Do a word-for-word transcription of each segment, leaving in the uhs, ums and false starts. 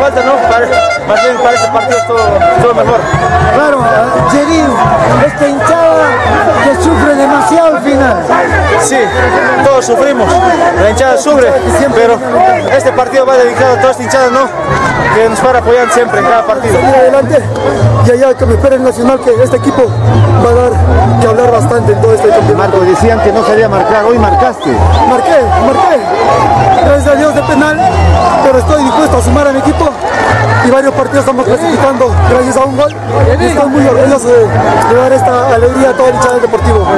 falta, ¿no? Para, más bien para este partido es todo, todo mejor. Claro, Jerry, esta hinchada que sufre demasiado al final. Sí, todos sufrimos, la hinchada sufre, pero este partido va dedicado a toda esta hinchada, ¿no? Que nos para apoyar siempre en cada partido. Salir adelante y allá que me espera el Nacional, que este equipo va a dar que hablar bastante en todo este campeonato. Decían que no salía a marcar, hoy marcaste. Marqué, marqué, gracias a Dios de penal, pero estoy dispuesto a sumar a mi equipo y varios partidos estamos clasificando gracias a un gol. Y estoy muy orgulloso de, de dar esta alegría a toda la hinchada del Deportivo.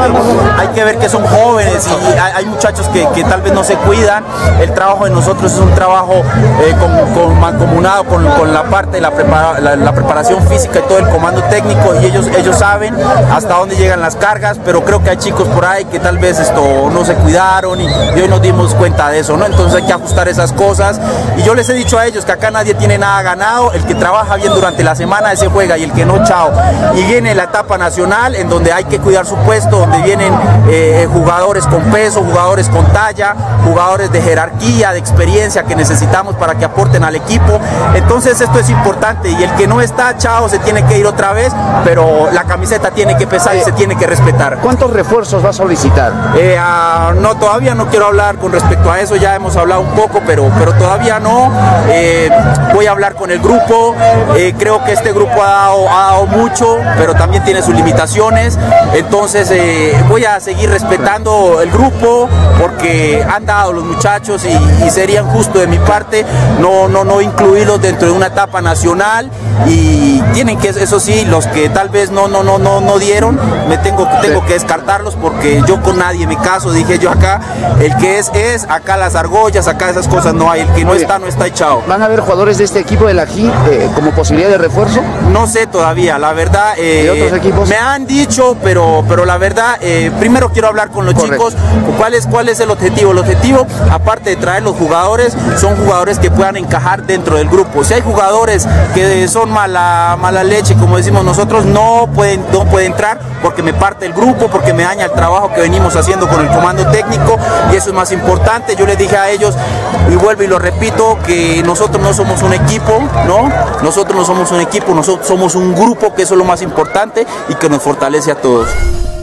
Hay que ver que son jóvenes y hay, hay muchachos que, que tal vez no se cuidan. El trabajo de nosotros es un trabajo eh, con, con, mancomunado con, con la parte de la, prepara, la, la preparación física y todo el comando técnico, y ellos, ellos saben hasta dónde llegan las cargas, pero creo que hay chicos por ahí que tal vez esto no se cuidaron y, y hoy nos dimos cuenta de eso, ¿no? Entonces hay que ajustar esas cosas, y yo les he dicho a ellos que acá nadie tiene nada ganado. El que trabaja bien durante la semana ese juega, y el que no, chao. Y viene la etapa nacional en donde hay que cuidar su puesto, donde vienen eh, jugadores con peso, jugadores con talla, jugadores de jerarquía, de experiencia que necesitamos para que aporten al equipo. Entonces esto es importante, y el que no está, chao, se tiene que ir otra vez, pero la camiseta tiene que pesar y se tiene que respetar. ¿Cuántos refuerzos va a solicitar? Eh, uh, no, todavía no quiero hablar con respecto a eso, ya hemos hablado un poco, pero, pero todavía no. Eh, voy a hablar con el grupo, eh, creo que este grupo ha dado, ha dado mucho, pero también tiene sus limitaciones, entonces eh, voy a seguir respetando el grupo, porque han dado los muchachos y, y sería injusto de mi parte no, no, no incluirlos dentro de una etapa nacional, y tienen que, eso sí, los que tal vez no, no, no, no, no dieron, me tengo, tengo que descartarlos, porque yo con nadie me caso, dije yo acá, el que es, es, acá las argollas, acá esas cosas no hay, el que no está, no está echado. ¿Van a haber jugadores de este equipo de la G I eh, como posibilidad de refuerzo? No sé todavía, la verdad, eh, ¿de otros equipos? Me han dicho, pero, pero la verdad, eh, primero quiero hablar con los Correcto. chicos, ¿cuál es, cuál es el objetivo? El objetivo, aparte de traer los jugadores, son jugadores que puedan encajar dentro del grupo. Si hay jugadores que son mala, mala leche, como decimos nosotros, no pueden, no pueden entrar, porque me parte el grupo, porque me daña el trabajo que venimos haciendo con el comando técnico, y eso es más importante. Yo les dije a ellos, y vuelvo y lo repito, que nosotros no somos un equipo, ¿no? Nosotros no somos un equipo, nosotros somos un grupo, que eso es lo más importante y que nos fortalece a todos.